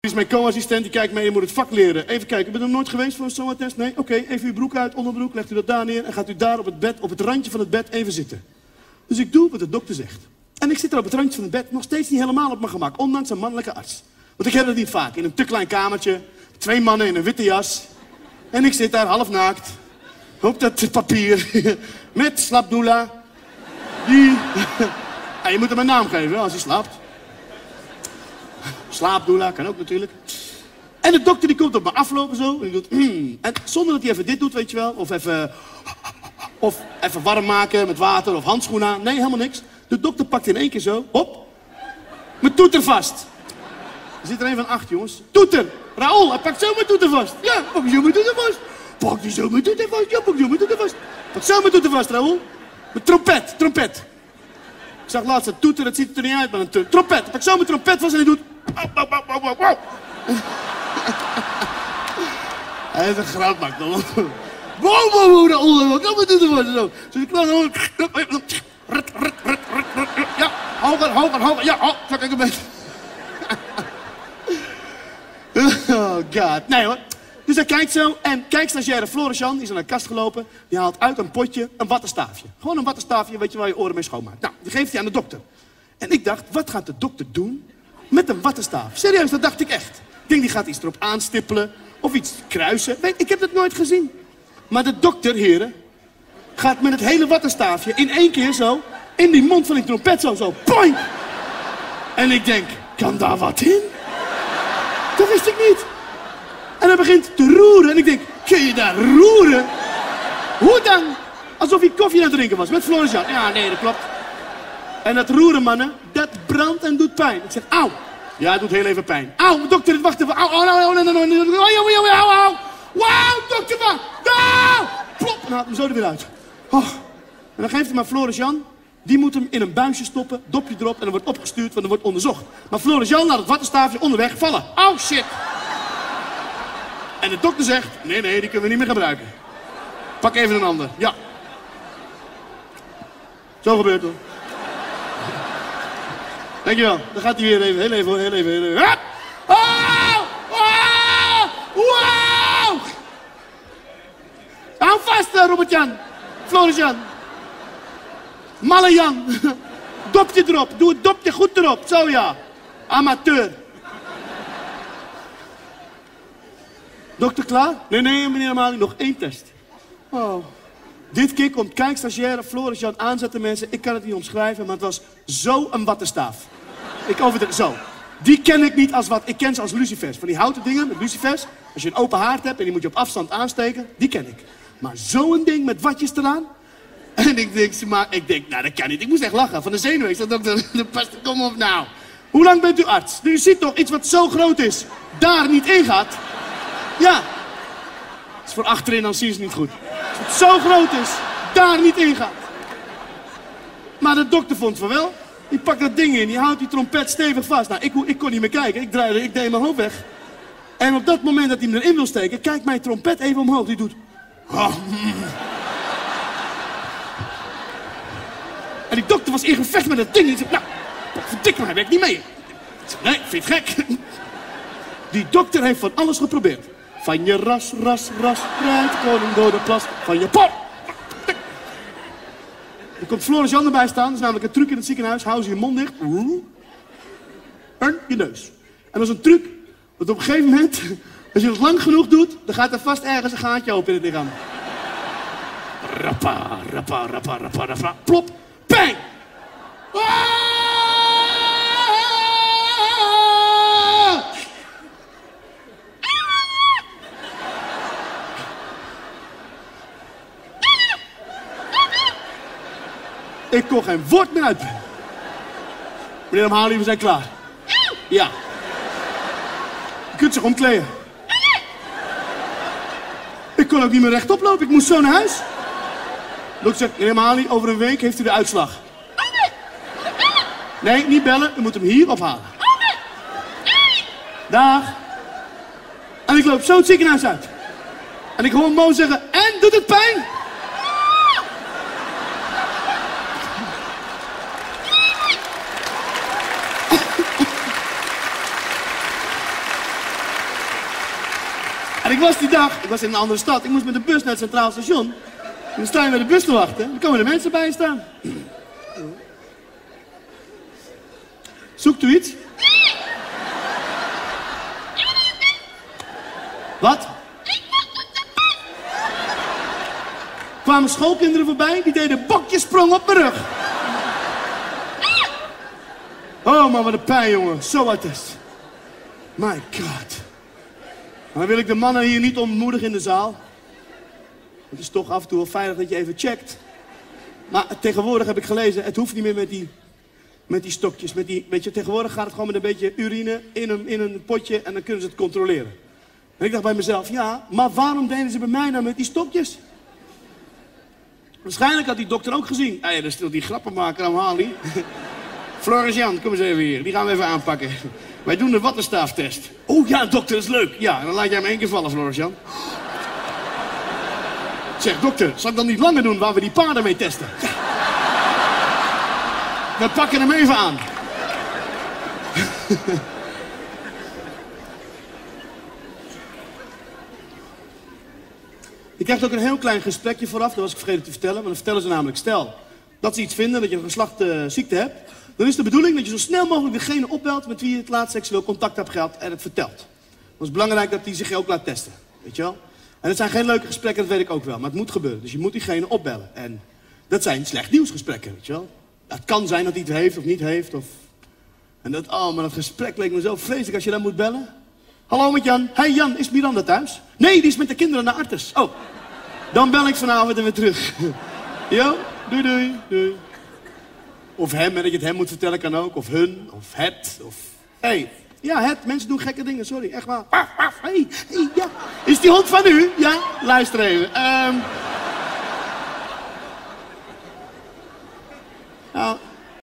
is mijn co-assistent, die kijkt mee, je moet het vak leren. Even kijken, u bent er nooit geweest voor een SOA-test? Nee? Oké, even uw broek uit, onderbroek, legt u dat daar neer... en gaat u daar op het bed, op het randje van het bed, even zitten. Dus ik doe wat de dokter zegt. En ik zit er op het randje van het bed, nog steeds niet helemaal op mijn gemak... ondanks een mannelijke arts. Want ik heb het niet vaak, in een te klein kamertje... 2 mannen in een witte jas... en ik zit daar half naakt... op dat papier... met slapdoula... die... ja, je moet hem een naam geven als hij slaapt. Slaapdoula, kan ook natuurlijk. En de dokter die komt op me aflopen zo. En die doet... En zonder dat hij even dit doet, weet je wel. Of even warm maken met water of handschoenen aan. Nee, helemaal niks. De dokter pakt in 1 keer zo. Hop. Mijn toeter vast. Er zit er een van 8, jongens. Toeter. Raoul, hij pakt zo mijn toeter vast. Ja, pak zo mijn toeter vast. Pak die zo mijn toeter vast. Ja, pak zo mijn toeter vast. Pak zo mijn toeter vast, Raoul. Mijn trompet. Ik zag laatst een toeter, het ziet er niet uit, maar een trompet. Ik pak zo mijn trompet vast en hij doet... Hij is een grootmak, dan. Wow, Raoul, wat kan mijn toeter vast? Zo die kleine... Ja, hoger. Ja, kijk een beetje. Oh god, nee hoor. Dus hij kijkt zo en kijkstagiaire Floris-Jan, die is naar de kast gelopen. Die haalt uit een potje een wattenstaafje. Gewoon een wattenstaafje, weet je, waar je oren mee schoonmaakt. Nou, die geeft hij aan de dokter. En ik dacht, wat gaat de dokter doen met een wattenstaaf? Serieus, dat dacht ik echt. Ik denk, die gaat iets erop aanstippelen of iets kruisen. Weet, ik heb dat nooit gezien. Maar de dokter, heren, gaat met het hele wattenstaafje in 1 keer zo in die mond van die trompet zo, poing! En ik denk, kan daar wat in? Dat wist ik niet. En hij begint te roeren. En ik denk, kun je daar roeren? Hoe dan? Alsof hij koffie aan het drinken was met Floris-Jan. Ja, nee, dat klopt. En dat roeren, mannen, dat brandt en doet pijn. Ik zeg, auw. Ja, het doet heel even pijn. Auw, dokter, wacht even. Auw. Wauw, dokter, wacht. Auw. Plop. En haalt hem zo er weer uit. Oh. En dan geeft hij maar Floris-Jan. Die moet hem in een buisje stoppen, dopje erop en dan wordt opgestuurd, want er wordt onderzocht. Maar Floris-Jan laat het wattenstaafje onderweg vallen. Oh, shit. En de dokter zegt, nee, die kunnen we niet meer gebruiken. Pak even een ander. Ja. Zo gebeurt het. Dankjewel. Dan gaat hij weer even, heel even. Hup! Oh! Oh! Wow! Hou vast, Robert-Jan. Floris-Jan. Malle-Jan. Dopje erop. Doe het dopje goed erop. Zo ja. Amateur. Dokter klaar? Nee, meneer Amali, nog 1 test. Oh. Dit keer komt kijkstagiaire Floris-Jan aanzetten, mensen. Ik kan het niet omschrijven, maar het was zo een wattenstaaf. Ik overdrijf zo. Die ken ik niet als wat. Ik ken ze als lucifers. Van die houten dingen met lucifers. Als je een open haard hebt en die moet je op afstand aansteken. Die ken ik. Maar zo'n ding met watjes eraan. En ik denk, nou dat kan niet. Ik moest echt lachen van de zenuwen. Ik zei, dokter, kom op nou. Hoe lang bent u arts? U ziet toch iets wat zo groot is, daar niet in gaat. Ja. Dat is voor achterin, dan zien ze niet goed. Als het zo groot is, daar niet in gaat. Maar de dokter vond van wel. Die pakt dat ding in, die houdt die trompet stevig vast. Nou, ik kon niet meer kijken. Ik deed mijn hoofd weg. En op dat moment dat hij hem erin wil steken, kijkt mijn trompet even omhoog. Die doet... Oh. En die dokter was in gevecht met dat ding. Die zei, nou, verdik me, hij werkt niet mee. Ik zei, nee, vind je het gek? Die dokter heeft van alles geprobeerd. Van je ras, rijdt koning door de plas. Van je pop. Er komt Floris-Jan erbij staan. Dat is namelijk een truc in het ziekenhuis. Hou ze je mond dicht. En je neus. En dat is een truc. Dat op een gegeven moment, als je het lang genoeg doet, dan gaat er vast ergens een gaatje open in het lichaam. Rappa. Plop. Bang! Ik kon geen woord meer uit. Meneer Amali, we zijn klaar. Ja. Je kunt zich omkleden. Ik kon ook niet meer rechtop lopen. Ik moest zo naar huis. Dokter zegt, meneer Amali, over een week heeft u de uitslag. Nee, niet bellen. U moet hem hier ophalen. Dag. En ik loop zo het ziekenhuis uit. En ik hoor Mo zeggen, en, doet het pijn? En ik was in een andere stad. Ik moest met de bus naar het Centraal Station. En dan sta je met de bus te wachten. Dan komen er mensen bij staan. Zoekt u iets? Wat? Kwamen schoolkinderen voorbij, die deden bokjessprong op mijn rug. Oh man, wat een pijn, jongen. Zo wat is. My god. Maar dan wil ik de mannen hier niet ontmoedigen in de zaal. Het is toch af en toe wel veilig dat je even checkt. Maar tegenwoordig heb ik gelezen, het hoeft niet meer met die stokjes. Weet je, tegenwoordig gaat het gewoon met een beetje urine in een potje en dan kunnen ze het controleren. En ik dacht bij mezelf, ja, maar waarom deden ze bij mij nou met die stokjes? Waarschijnlijk had die dokter ook gezien. Ah ja, dat is toch die grappenmaker aan Harley. Floris Jan, kom eens even hier. Die gaan we even aanpakken. Wij doen de wattenstaaftest. Oh ja, dokter, dat is leuk. Ja, dan laat jij hem 1 keer vallen, Floris Jan. Zeg, dokter, zal ik dan niet langer doen waar we die paarden mee testen? Ja. We pakken hem even aan. Je krijgt ook een heel klein gesprekje vooraf, dat was ik vergeten te vertellen. Maar dan vertellen ze namelijk, stel dat ze iets vinden, dat je een geslachtsziekte hebt. Dan is de bedoeling dat je zo snel mogelijk degene opbelt met wie je het laatst seksueel contact hebt gehad en het vertelt. Het is belangrijk dat die zich ook laat testen, weet je wel. En het zijn geen leuke gesprekken, dat weet ik ook wel, maar het moet gebeuren. Dus je moet diegene opbellen. En dat zijn slecht nieuwsgesprekken, weet je wel. Het kan zijn dat hij het heeft of niet heeft. En dat, oh, maar dat gesprek leek me zo vreselijk als je dan moet bellen. Hallo met Jan. Hey Jan, is Miranda thuis? Nee, die is met de kinderen naar Artes. Oh, dan bel ik vanavond en weer terug. Jo, doei doei, doei. Of hem, en dat je het hem moet vertellen kan ook. Of hun, of het, of... Hey, ja, het. Mensen doen gekke dingen, sorry, echt waar. Hey, ja. Is die hond van u? Ja, luister even. Nou,